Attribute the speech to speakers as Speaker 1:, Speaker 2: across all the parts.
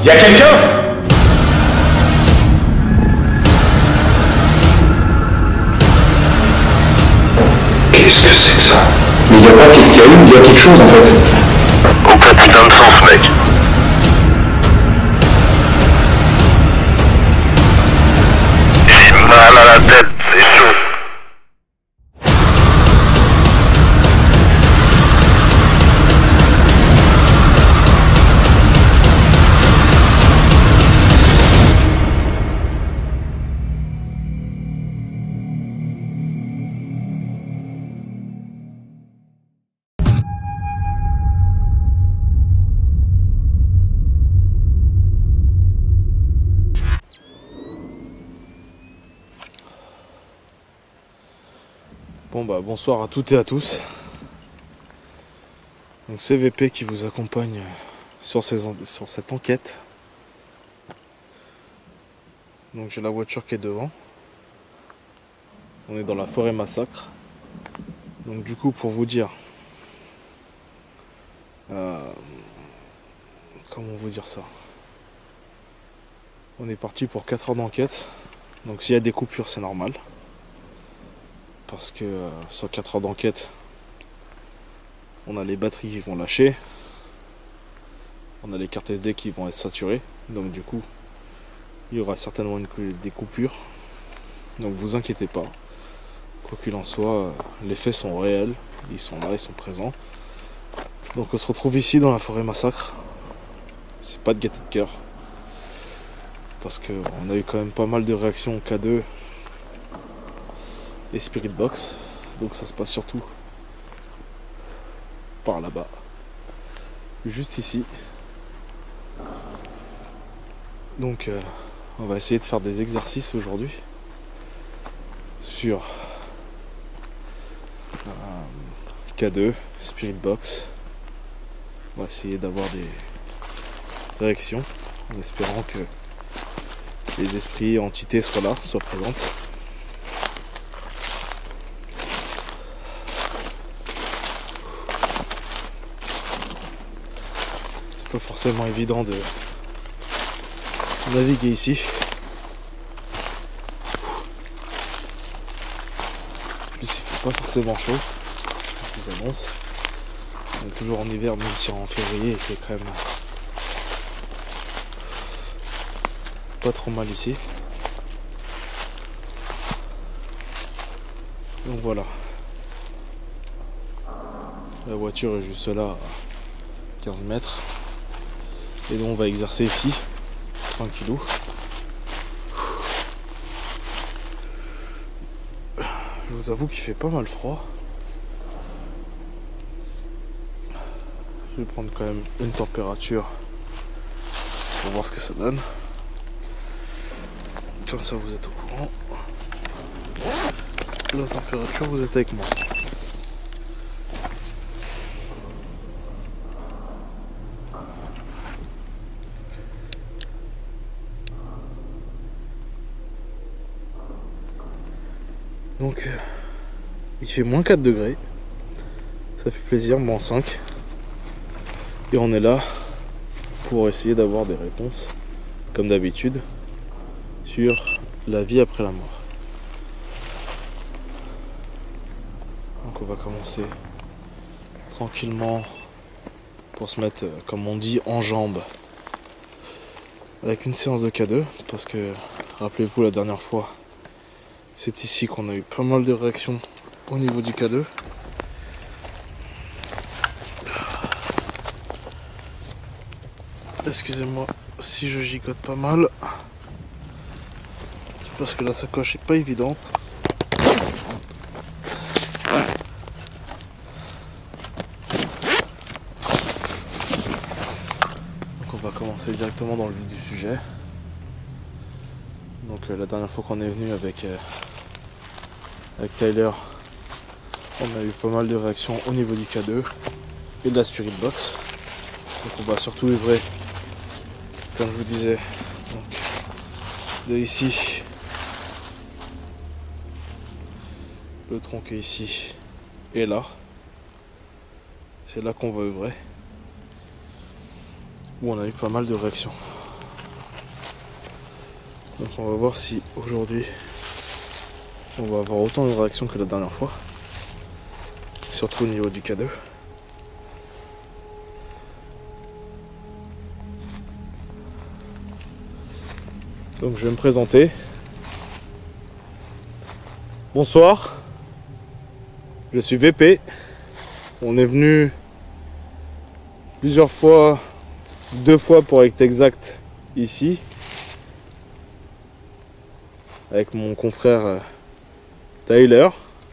Speaker 1: Y a quelqu'un?
Speaker 2: Qu'est-ce que c'est que ça?
Speaker 1: Mais y a pas qu'est-ce qu'il y a eu, y a quelque chose en fait.
Speaker 2: Aucun putain de sens, mec. J'ai mal à la tête, c'est chaud.
Speaker 3: Bon bah bonsoir à toutes et à tous. Donc c'est VP qui vous accompagne sur cette enquête. Donc j'ai la voiture qui est devant. On est dans la forêt massacre. Donc du coup pour vous dire comment vous dire ça, on est parti pour 4 heures d'enquête. Donc s'il y a des coupures c'est normal. Parce que sur 4 heures d'enquête, on a les batteries qui vont lâcher, on a les cartes SD qui vont être saturées, donc du coup, il y aura certainement des coupures. Donc vous inquiétez pas, quoi qu'il en soit, les faits sont réels, ils sont là, ils sont présents. Donc on se retrouve ici dans la forêt massacre. C'est pas de gaieté de cœur, parce qu'on a eu quand même pas mal de réactions au K2 et Spirit Box, donc ça se passe surtout par là-bas, juste ici. Donc on va essayer de faire des exercices aujourd'hui sur K2, Spirit Box. On va essayer d'avoir des réactions en espérant que les esprits et entités soient là, soient présentes. Pas forcément évident de naviguer ici. En plus il fait pas forcément chaud, je vous annonce. On est toujours en hiver, même si en février il fait quand même pas trop mal ici. Donc voilà. La voiture est juste là à 15 mètres. Et donc on va exercer ici, tranquillou. Je vous avoue qu'il fait pas mal froid. Je vais prendre quand même une température pour voir ce que ça donne. Comme ça vous êtes au courant. La température, vous êtes avec moi. Donc il fait moins 4 degrés, ça fait plaisir, moins 5. Et on est là pour essayer d'avoir des réponses, comme d'habitude, sur la vie après la mort. Donc on va commencer tranquillement pour se mettre, comme on dit, en jambes, avec une séance de K2, parce que, rappelez-vous, la dernière fois, c'est ici qu'on a eu pas mal de réactions au niveau du K2. Excusez-moi si je gigote pas mal. C'est parce que la sacoche est pas évidente. Donc on va commencer directement dans le vif du sujet. Donc la dernière fois qu'on est venu avec Tyler, on a eu pas mal de réactions au niveau du K2 et de la Spirit Box. Donc on va surtout œuvrer, comme je vous disais, donc, de ici, le tronc est ici et là. C'est là qu'on va œuvrer, où on a eu pas mal de réactions. Donc on va voir si aujourd'hui on va avoir autant de réactions que la dernière fois. Surtout au niveau du K2. Donc je vais me présenter. Bonsoir. Je suis VP. On est venu plusieurs fois, 2 fois pour être exact, ici. Avec mon confrère Tyler.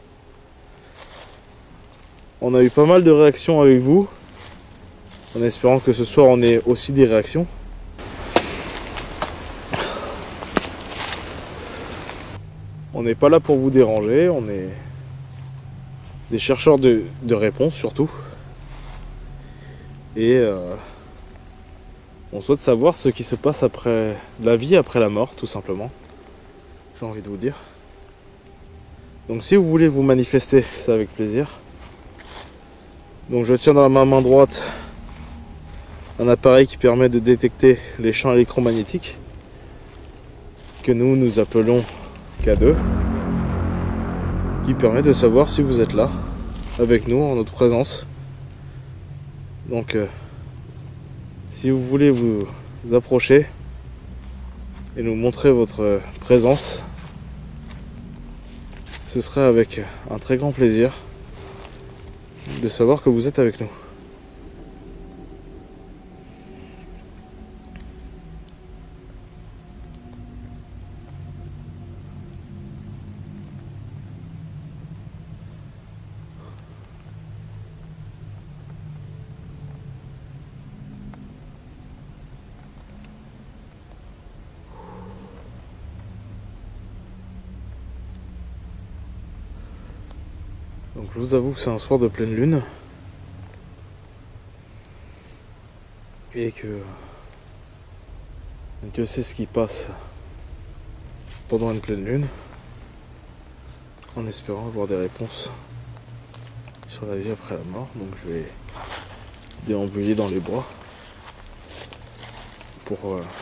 Speaker 3: On a eu pas mal de réactions avec vous. En espérant que ce soir on ait aussi des réactions. On n'est pas là pour vous déranger, on est des chercheurs de réponses surtout. Et on souhaite savoir ce qui se passe après la vie, après la mort, tout simplement. J'ai envie de vous dire. Donc si vous voulez vous manifester, c'est avec plaisir. Donc je tiens dans ma main droite un appareil qui permet de détecter les champs électromagnétiques que nous appelons K2, qui permet de savoir si vous êtes là avec nous en notre présence. Donc si vous voulez vous approcher et nous montrer votre présence, ce serait avec un très grand plaisir de savoir que vous êtes avec nous. Donc je vous avoue que c'est un soir de pleine lune et que Dieu sait ce qui passe pendant une pleine lune, en espérant avoir des réponses sur la vie après la mort. Donc je vais déambuler dans les bois pour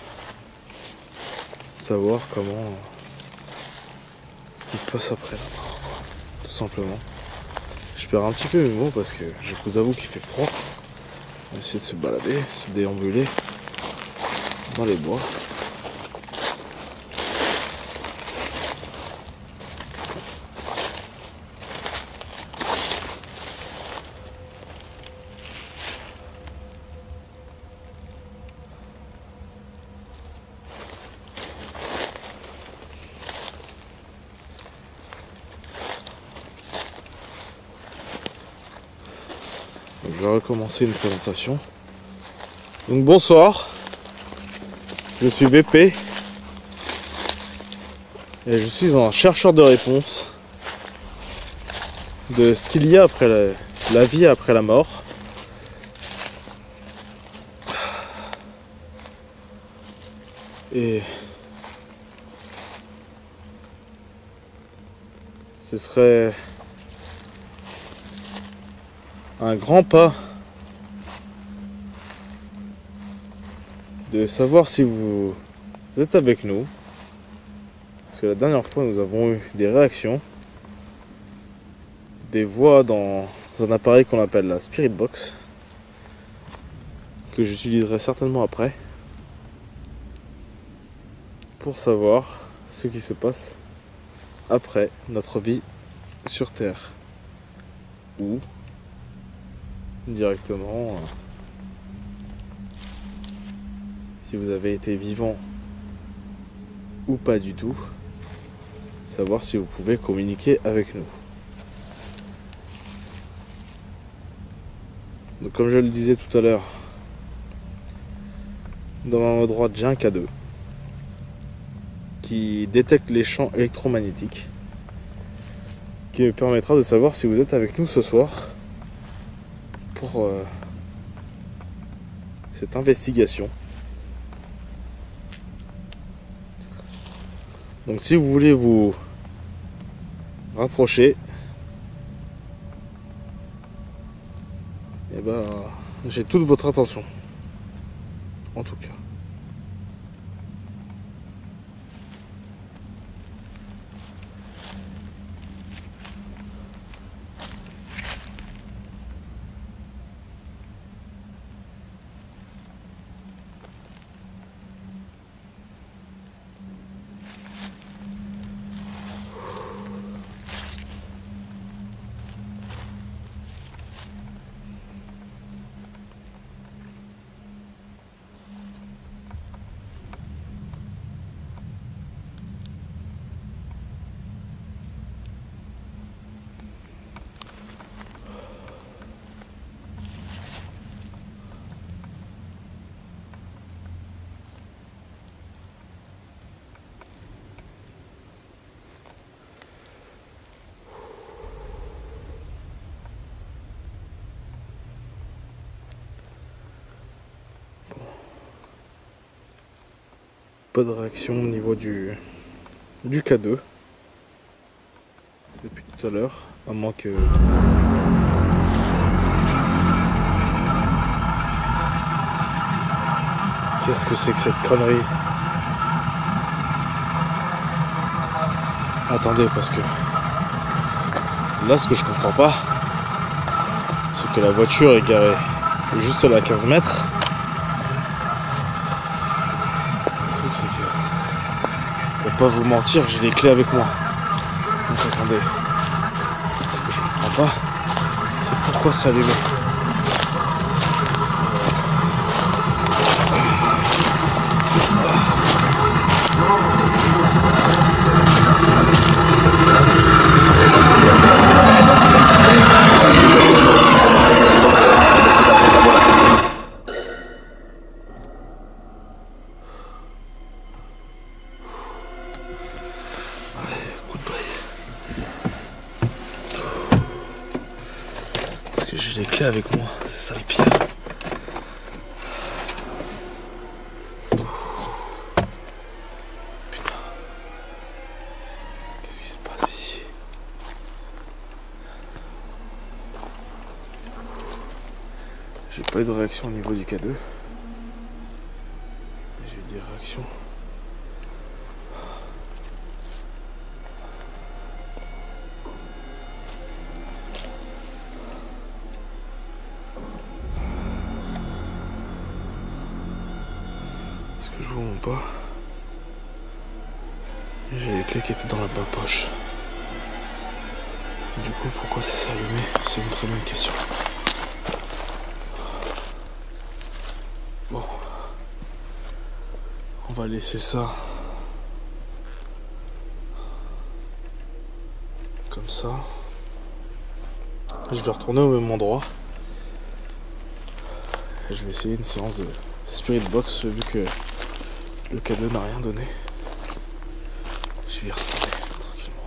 Speaker 3: savoir comment ce qui se passe après la mort, tout simplement. Je perds un petit peu mes mots parce que je vous avoue qu'il fait froid. On va essayer de se balader, se déambuler dans les bois. Donc, je vais recommencer une présentation. Donc bonsoir, je suis VP et je suis un chercheur de réponses de ce qu'il y a après la vie après la mort. Et ce serait un grand pas de savoir si vous êtes avec nous. Parce que la dernière fois, nous avons eu des réactions, des voix dans un appareil qu'on appelle la Spirit Box, que j'utiliserai certainement après, pour savoir ce qui se passe après notre vie sur Terre. Ou directement, si vous avez été vivant ou pas du tout, savoir si vous pouvez communiquer avec nous. Donc comme je le disais tout à l'heure, dans ma main droite j'ai un K2 qui détecte les champs électromagnétiques, qui me permettra de savoir si vous êtes avec nous ce soir pour cette investigation. Donc si vous voulez vous rapprocher, eh ben, j'ai toute votre attention, en tout cas. pas de réaction au niveau du K2 depuis tout à l'heure, à moins que... Qu'est-ce que c'est que cette connerie? Attendez, parce que là, ce que je comprends pas, c'est que la voiture est garée juste là à 15 mètres. Le truc, c'est que, pour pas vous mentir, j'ai les clés avec moi. Donc attendez, ce que je comprends pas, c'est pourquoi ça allumait. J'ai les clés avec moi, c'est ça le pire. Putain. Qu'est-ce qui se passe ici? J'ai pas eu de réaction au niveau du K2. Mais j'ai eu des réactions. Est-ce que je vous montre pas? J'ai les clés qui étaient dans la poche. Du coup, pourquoi ça s'est allumé? C'est une très bonne question. Bon. On va laisser ça comme ça. Je vais retourner au même endroit. Et je vais essayer une séance de Spirit Box vu que le K2 n'a rien donné. Je vais y retourner tranquillement.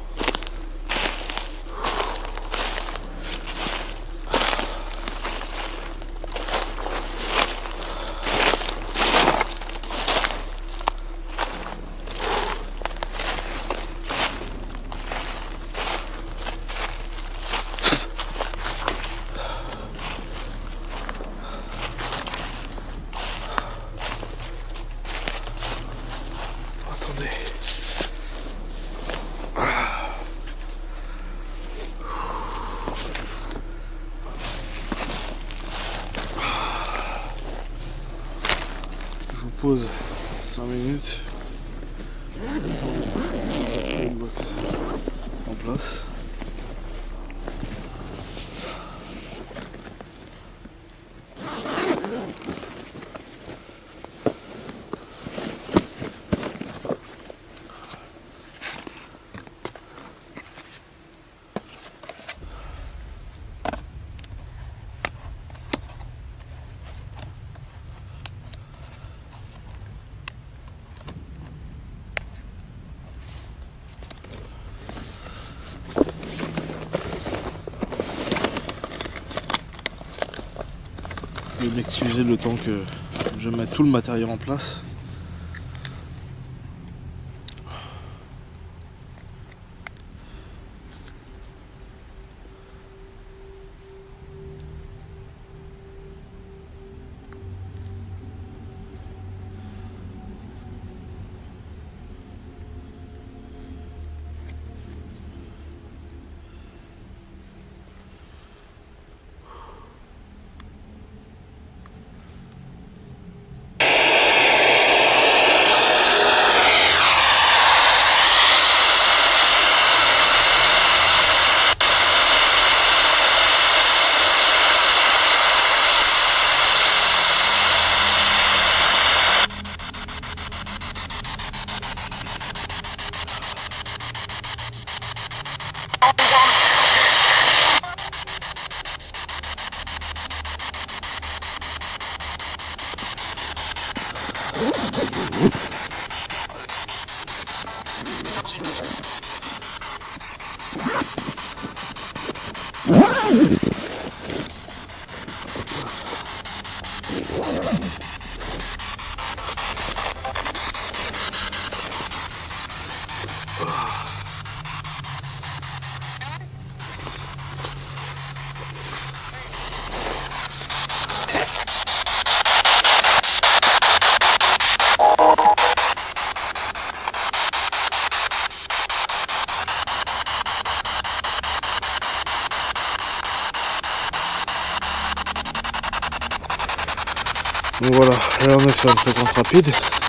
Speaker 3: Pause 5 minutes. Une box en place. Je vais m'excuser le temps que je mette tout le matériel en place. Donc voilà, là on est sur une fréquence rapide.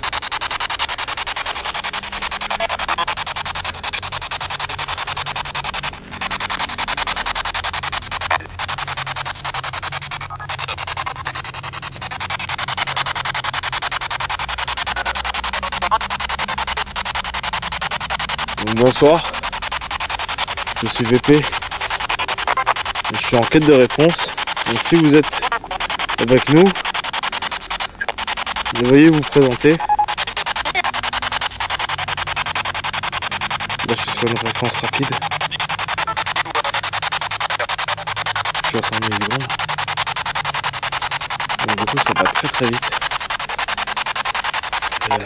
Speaker 3: Donc, bonsoir, je suis VP, je suis en quête de réponse. Donc si vous êtes avec nous, veuillez vous présenter. Là je suis sur une fréquence rapide. Je suis à 100 millisecondes. Donc du coup ça va très très vite. Et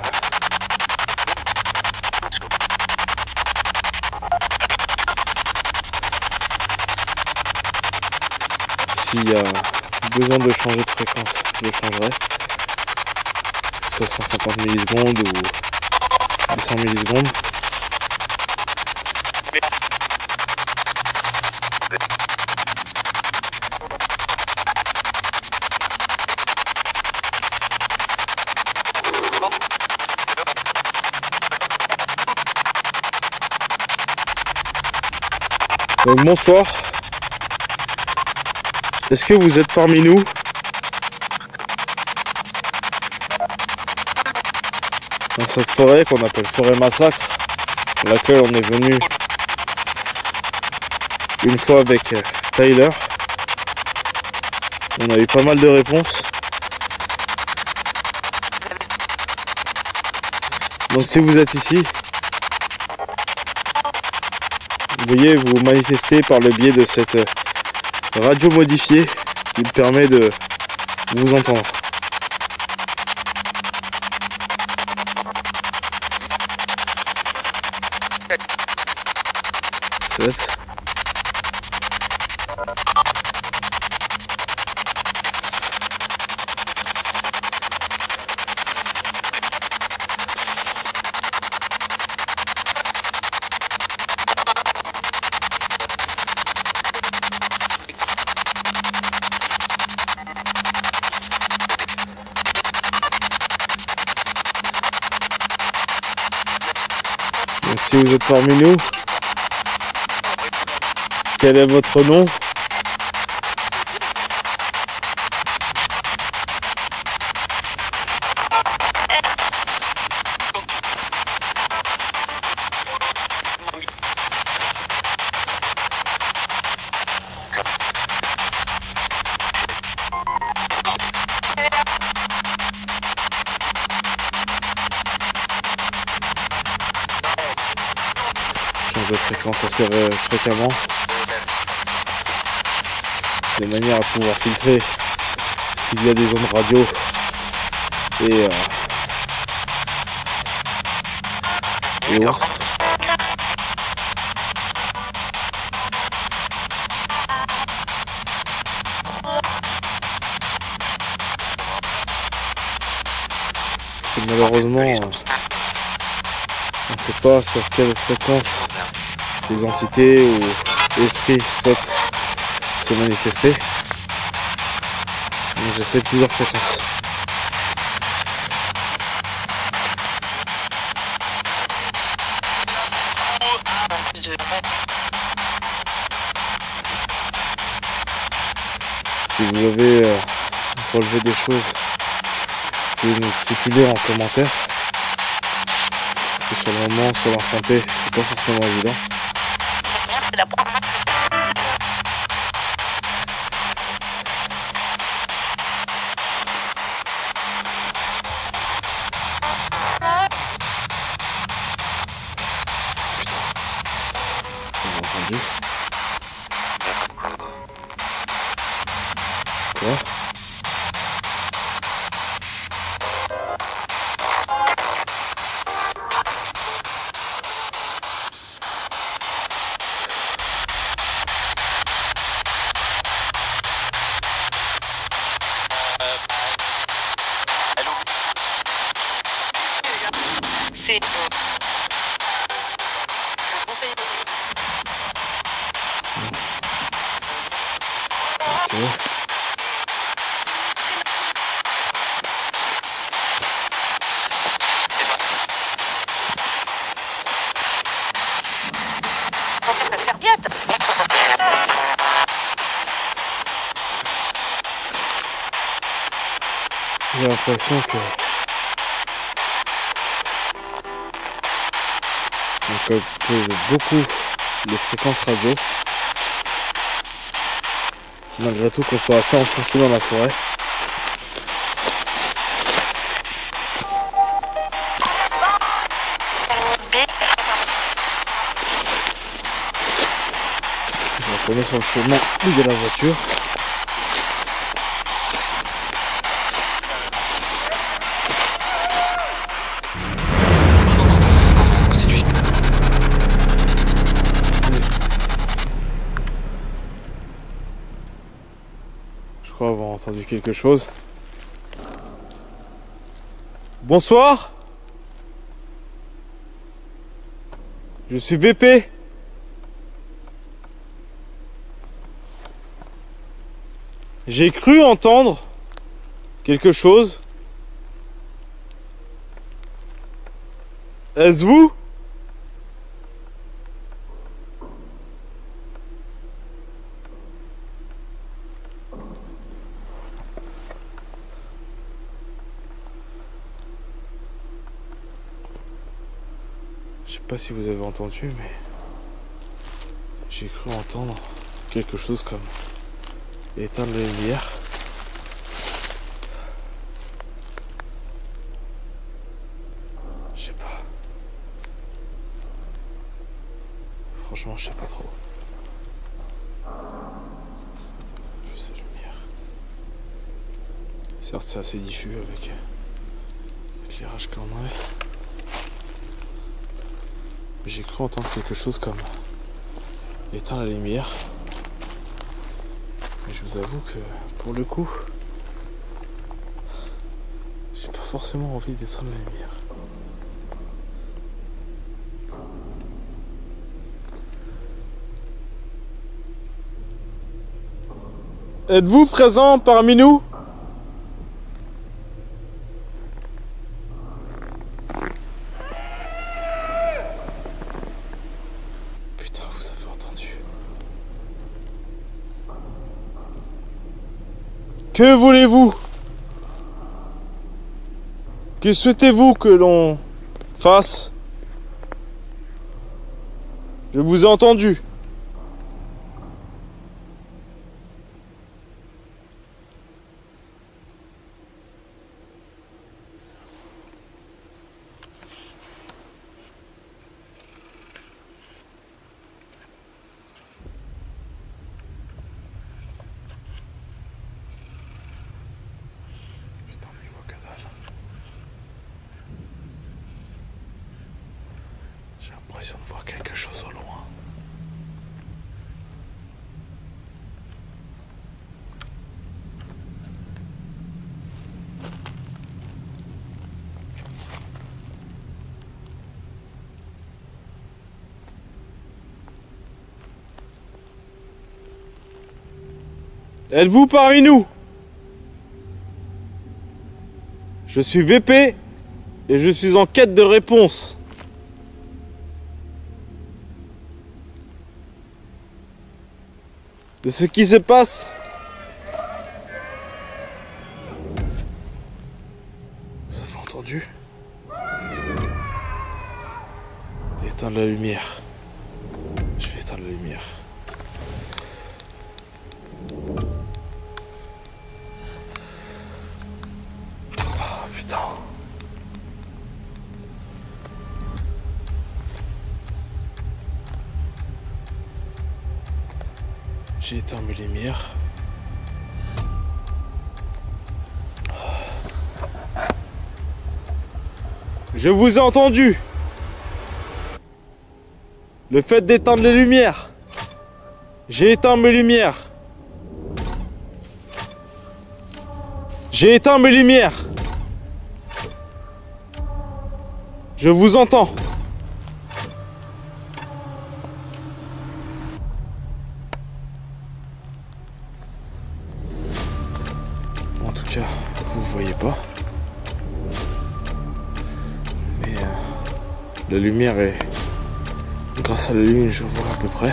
Speaker 3: s'il y a besoin de changer de fréquence, je le changerai. Soit 150 millisecondes ou 200 millisecondes. Donc bonsoir. Est-ce que vous êtes parmi nous? Dans cette forêt qu'on appelle forêt massacre, dans laquelle on est venu une fois avec Tyler. On a eu pas mal de réponses. Donc si vous êtes ici, veuillez vous manifester par le biais de cette radio modifiée qui me permet de vous entendre. Donc si vous êtes parmi nous, quel est votre nom? Change de fréquence assez fréquemment, de manière à pouvoir filtrer s'il y a des ondes radio et autres. C'est malheureusement, on ne sait pas sur quelle fréquence les entités ou esprits souhaitent se manifester. Donc j'essaie plusieurs fréquences. Si vous avez relevé des choses, vous pouvez nous stipuler en commentaire. Parce que sur le moment, sur l'instant T, c'est pas forcément évident. Entendu. Quoi?
Speaker 4: C'est le conseil.
Speaker 3: Ok. J'ai l'impression que on capte beaucoup les fréquences radio, malgré tout qu'on soit assez enfoncé dans la forêt. Je vais retourner sur le chemin où il y a la voiture. Je crois avoir entendu quelque chose. Bonsoir. Je suis VP. J'ai cru entendre quelque chose. Est-ce vous? Je sais pas si vous avez entendu, mais j'ai cru entendre quelque chose comme éteindre la lumière. Je sais pas. Franchement, je sais pas trop. Plus la lumière. Certes, c'est assez diffus avec l'éclairage qu'on a. J'ai cru entendre quelque chose comme éteindre la lumière. Mais je vous avoue que pour le coup, j'ai pas forcément envie d'éteindre la lumière. Êtes-vous présent parmi nous? Putain, vous avez entendu. Que voulez-vous? Que souhaitez-vous que l'on fasse? Je vous ai entendu. Putain, mais il voit que dalle. J'ai l'impression de voir quelque chose au loin. Êtes-vous parmi nous? Je suis VP et je suis en quête de réponse. De ce qui se passe. Ça fait entendu? Éteindre la lumière. Je vais éteindre la lumière. Oh putain. J'ai éteint mes lumières. Je vous ai entendu. Le fait d'éteindre les lumières. J'ai éteint mes lumières. J'ai éteint mes lumières. Je vous entends. En tout cas, vous voyez pas. Mais la lumière est... Grâce à la lune, je vois à peu près.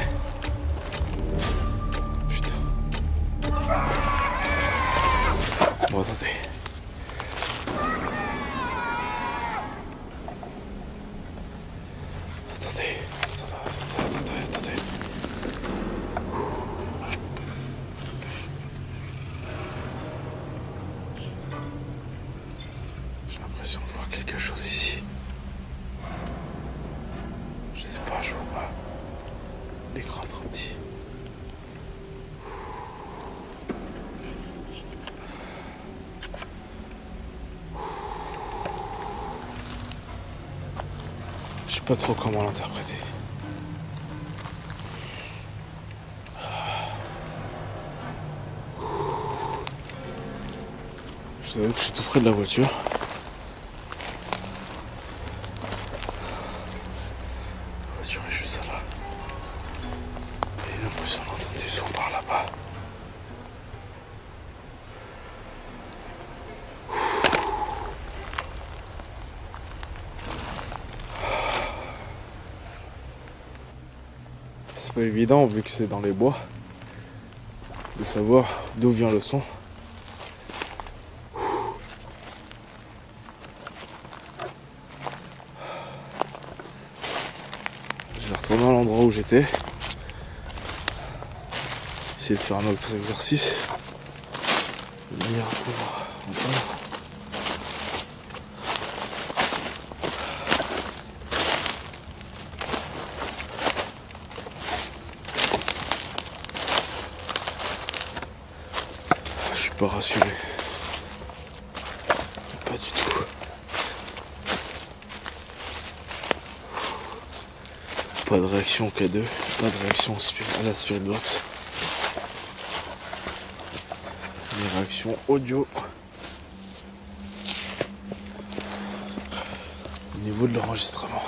Speaker 3: Putain. Bon, attendez. voir quelque chose ici. Je sais pas, je vois pas. L'écran est trop petit. Je sais pas trop comment l'interpréter. Je savais que je suis tout près de la voiture. La voiture est juste là. Et j'ai l'impression d'entendre du son par là-bas. C'est pas évident vu que c'est dans les bois de savoir d'où vient le son. Je vais retourner à l'endroit où j'étais. Essayer de faire un autre exercice. De manière à pouvoir entendre. Je suis pas rassuré. Pas du tout. Pas de réaction K2, pas de réaction à la Spirit Box. Des réactions audio. Au niveau de l'enregistrement.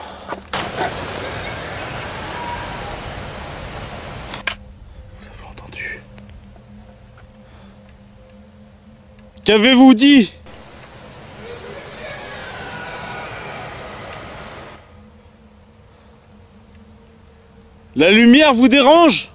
Speaker 3: Vous avez entendu? Qu'avez-vous dit? La lumière vous dérange?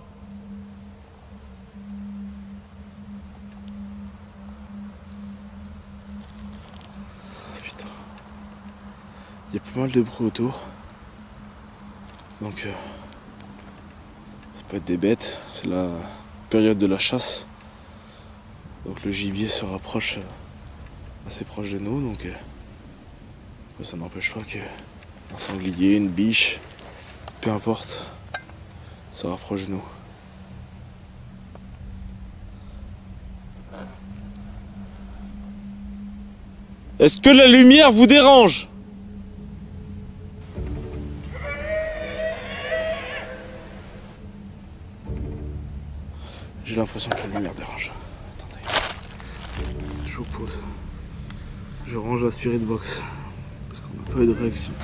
Speaker 3: Putain. Il y a pas mal de bruit autour. Donc ça peut être des bêtes. C'est la période de la chasse. Donc le gibier se rapproche assez proche de nous. Donc après, ça n'empêche pas qu'un sanglier, une biche, peu importe, ça rapproche de nous. Est-ce que la lumière vous dérange? J'ai l'impression que la lumière dérange. Attendez. Je vous pose. Je range la Spirit Box. Parce qu'on n'a pas eu de réaction.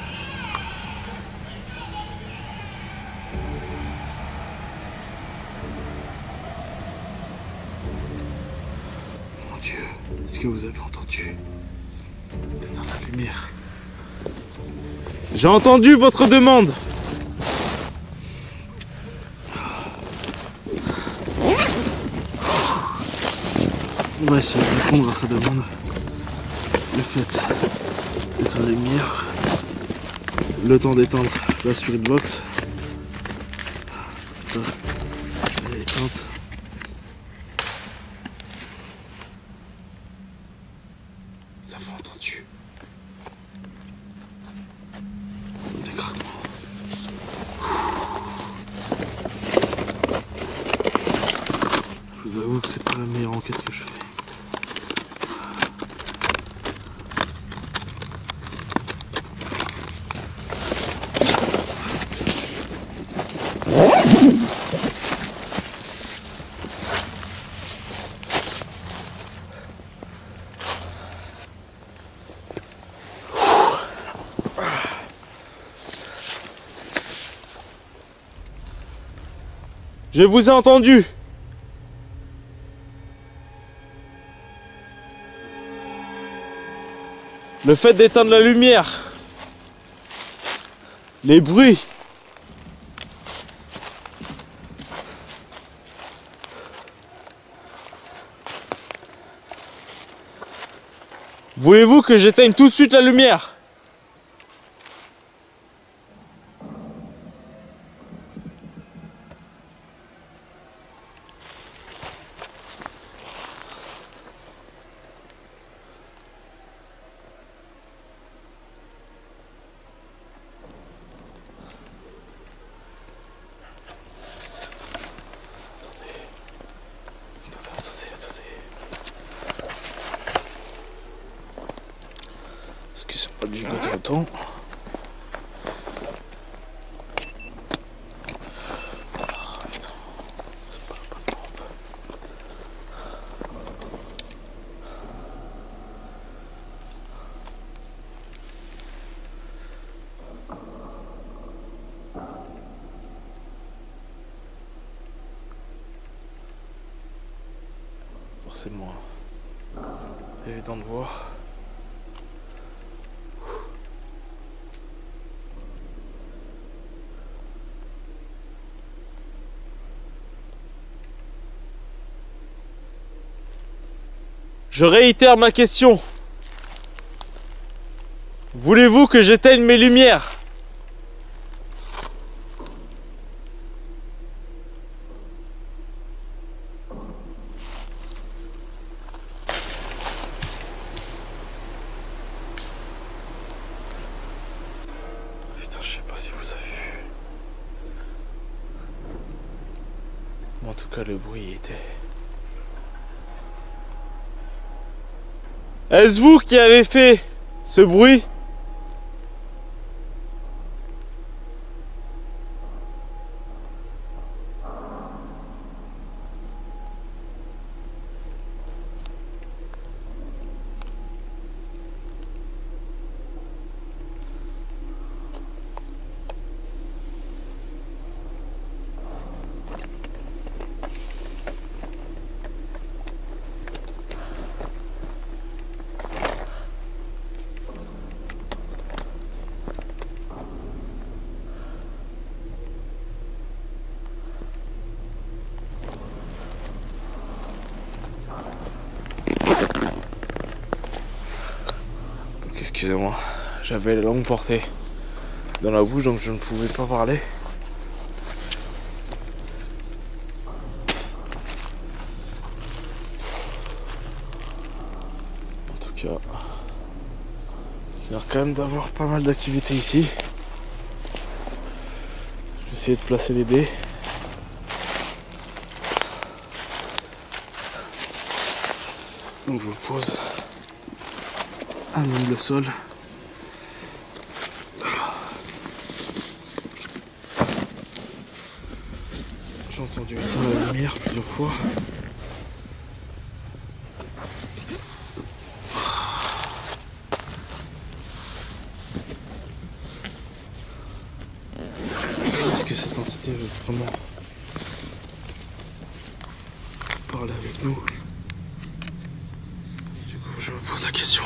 Speaker 3: Mon Dieu, est-ce que vous avez entendu? C'est dans la lumière. J'ai entendu votre demande. On va essayer de répondre à sa demande. Le fait d'être la lumière. Le temps d'éteindre la Spirit Box. Elle est éteinte. Ça fait entendu. Des craquements. Je vous avoue que c'est pas la meilleure enquête que je fais. Je vous ai entendu. Le fait d'éteindre la lumière. Les bruits. Voulez-vous que j'éteigne tout de suite la lumière? le gigoter autant. Forcément évident de voir. Je réitère ma question. Voulez-vous que j'éteigne mes lumières ? Putain, je sais pas si vous avez vu. En tout cas, le bruit était... Est-ce vous qui avez fait ce bruit ? Excusez-moi, j'avais la langue portée dans la bouche donc je ne pouvais pas parler. En tout cas, il y a quand même d'avoir pas mal d'activités ici. Je vais essayer de placer les dés. Donc je vous pose un humble sol. J'ai entendu éteindre la lumière plusieurs fois. Est-ce que cette entité veut vraiment parler avec nous? Du coup, je me pose la question.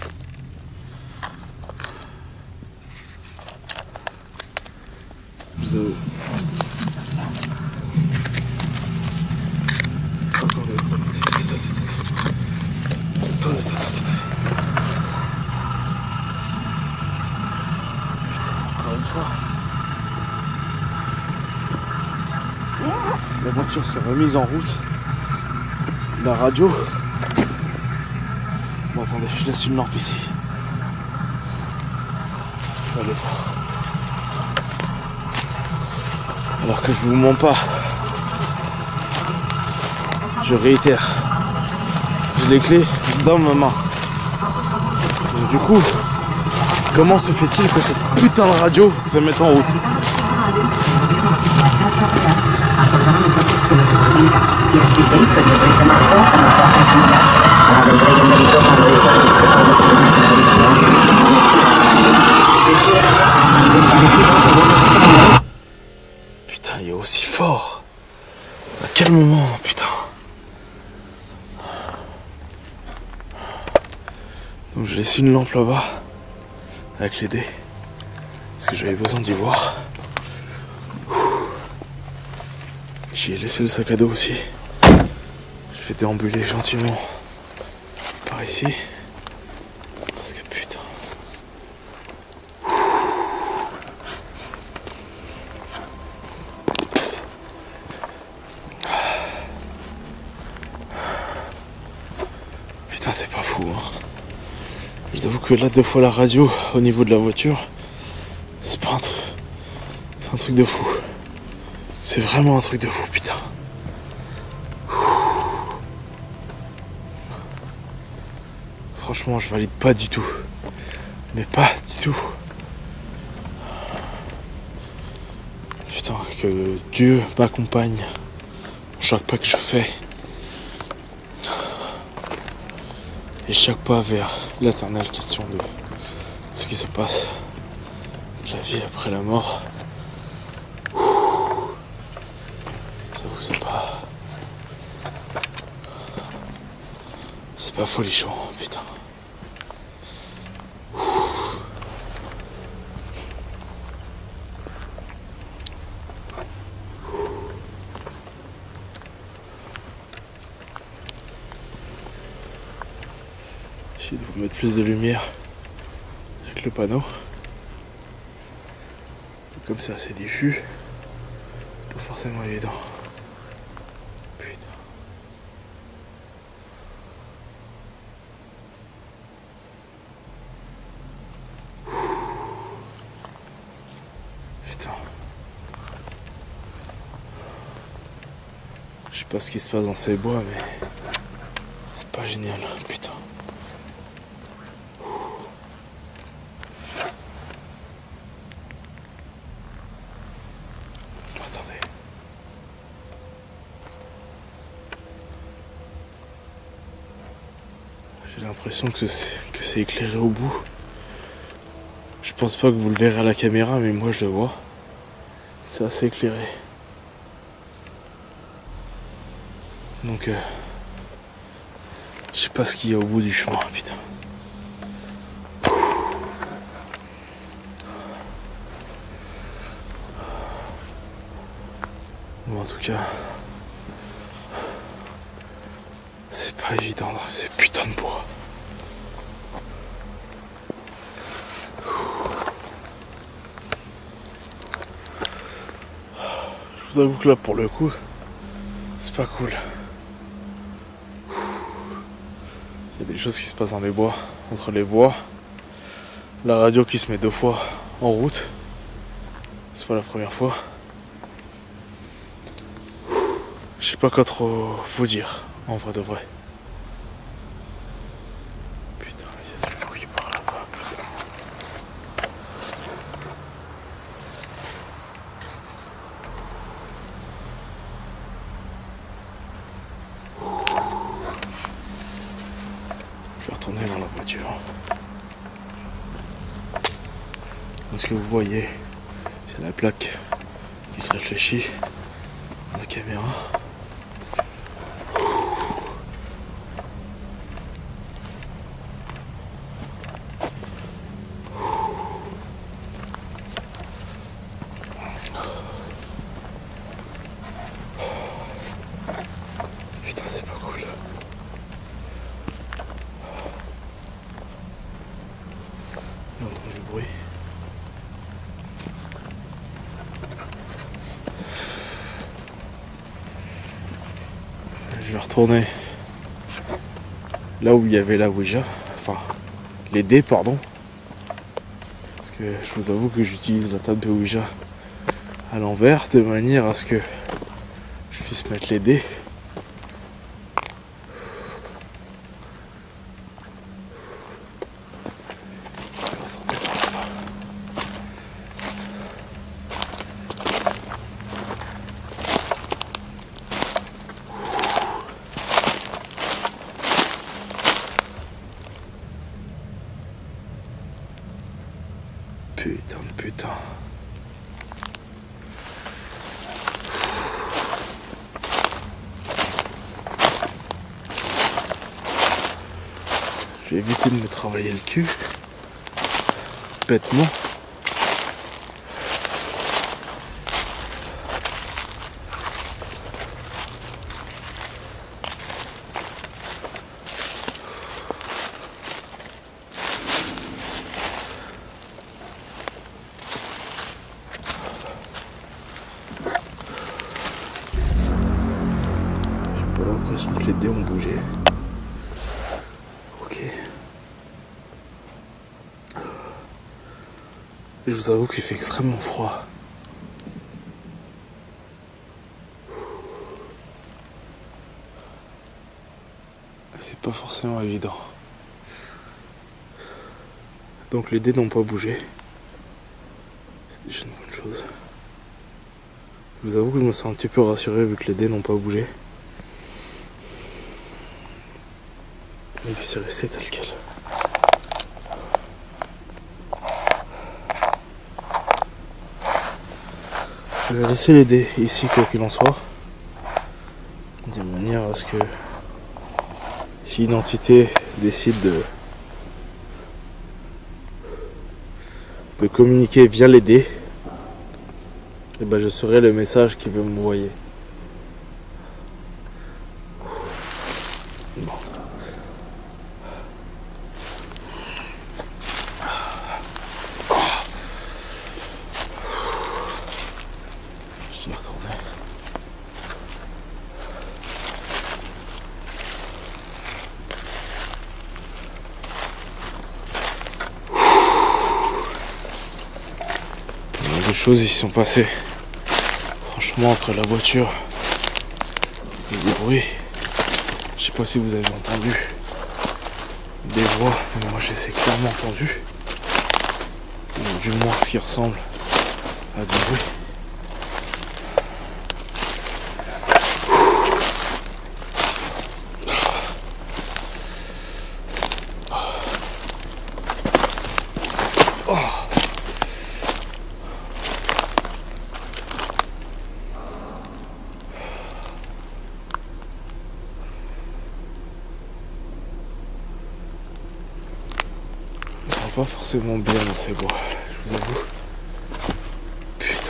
Speaker 3: Attendez. Putain, encore une fois. La voiture s'est remise en route. La radio. Bon, attendez, je laisse une lampe ici. Je vais aller voir. Alors que je vous mens pas. Je réitère. J'ai les clés dans ma main. Donc du coup, comment se fait-il que cette putain de radio se mette en route ? Putain, il est aussi fort. À quel moment, putain? Donc je laisse une lampe là-bas avec les dés parce que j'avais besoin d'y voir. J'y ai laissé le sac à dos aussi. Je vais déambuler gentiment par ici parce que putain. Putain, c'est pas fou, hein. Je vous avoue que là, 2 fois la radio au niveau de la voiture, c'est pas un truc. C'est un truc de fou. C'est vraiment un truc de fou, putain. Franchement, je valide pas du tout Mais pas du tout. Putain, que Dieu m'accompagne chaque pas que je fais. Et chaque pas vers l'éternelle question de ce qui se passe, de la vie après la mort. Ça vous c'est pas folichon, putain. J'essaie de vous mettre plus de lumière avec le panneau. Comme c'est assez diffus, pas forcément évident. Putain. Putain. Je sais pas ce qui se passe dans ces bois, mais c'est pas génial, putain. Attendez. J'ai l'impression que c'est éclairé au bout. Je pense pas que vous le verrez à la caméra, mais moi je le vois. C'est assez éclairé. Donc je sais pas ce qu'il y a au bout du chemin, putain. Bon, en tout cas, c'est pas évident dans ces putains de bois. Je vous avoue que là, pour le coup, c'est pas cool. Il y a des choses qui se passent dans les bois, entre les voies. La radio qui se met 2 fois en route. C'est pas la première fois. Je sais pas quoi trop vous dire, en vrai de vrai. Putain, il y a du bruit par là-bas, putain. Je vais retourner dans la voiture. Ce que vous voyez, c'est la plaque qui se réfléchit dans la caméra. Putain, c'est pas cool. J'ai entendu le bruit. Je vais retourner là où il y avait la Ouija, enfin les dés, pardon, parce que je vous avoue que j'utilise la table de Ouija à l'envers de manière à ce que je puisse mettre les dés. Putain de putain. Je vais éviter de me travailler le cul. Bêtement. J'ai pas l'impression que les dés ont bougé. Ok. Je vous avoue qu'il fait extrêmement froid. C'est pas forcément évident. Donc les dés n'ont pas bougé. C'est déjà une bonne chose. Je vous avoue que je me sens un petit peu rassuré vu que les dés n'ont pas bougé. Et puis c'est resté tel quel. Je vais laisser les dés ici quoi qu'il en soit. De manière à ce que si une entité décide de communiquer via les dés, et ben je saurai le message qui veut m'envoyer. Bon. Je vais retourner. Des choses y sont passées. Franchement, entre la voiture et des bruits, je sais pas si vous avez entendu des voix, mais moi je les ai clairement entendues. Ou du moins ce qui ressemble à des bruits. Pas forcément bien dans ces bois, je vous avoue. Putain.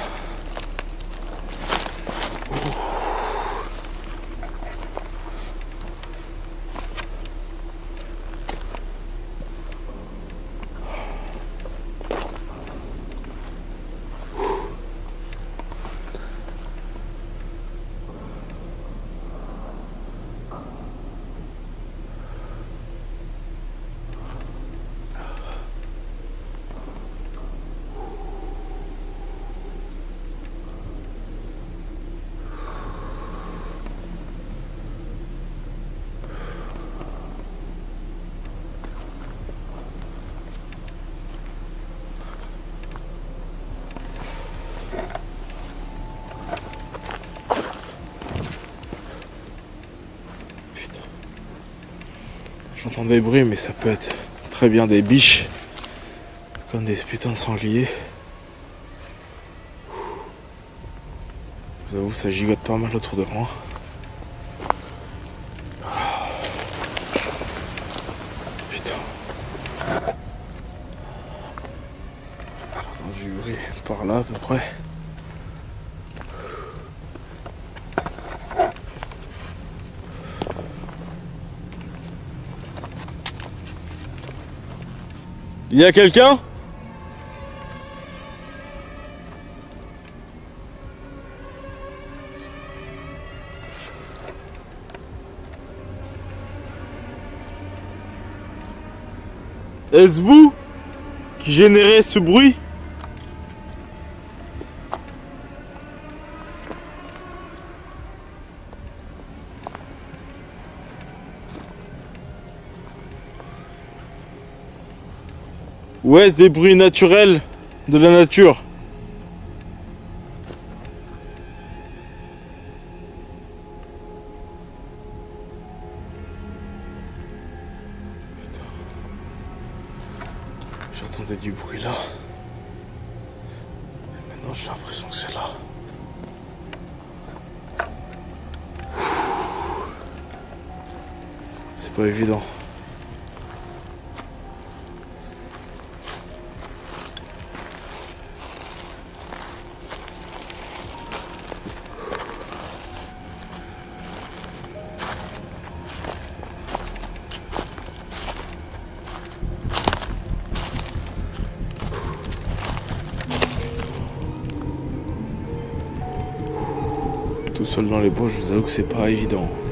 Speaker 3: J'entends des bruits, mais ça peut être très bien des biches, comme des putains de sangliers. Je vous avoue, ça gigote pas mal autour de moi. Putain. J'ai entendu du bruit par là à peu près. Il y a quelqu'un ? Est-ce vous qui générez ce bruit ? Ou est-ce des bruits naturels de la nature? Putain. J'entendais du bruit là. Et maintenant j'ai l'impression que c'est là. C'est pas évident. Tout seul dans les bois, je vous avoue que c'est pas évident.